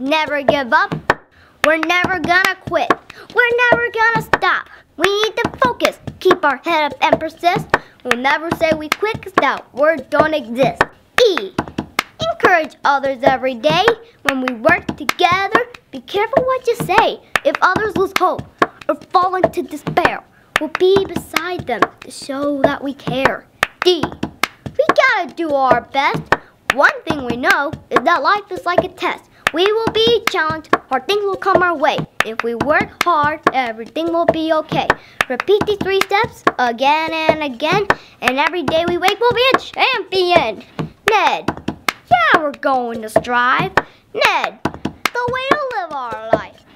never give up. We're never gonna quit. We're never gonna stop. We need to focus, keep our head up and persist. We'll never say we quit because that word don't exist. E, encourage others every day. When we work together, be careful what you say. If others lose hope or fall into despair, we'll be beside them to show that we care. D, we gotta do our best. One thing we know is that life is like a test. We will be challenged, hard things will come our way. If we work hard, everything will be okay. Repeat these 3 steps again and again, and every day we wake we'll be a champion. NED, yeah, we're going to strive. NED, the way to live our life.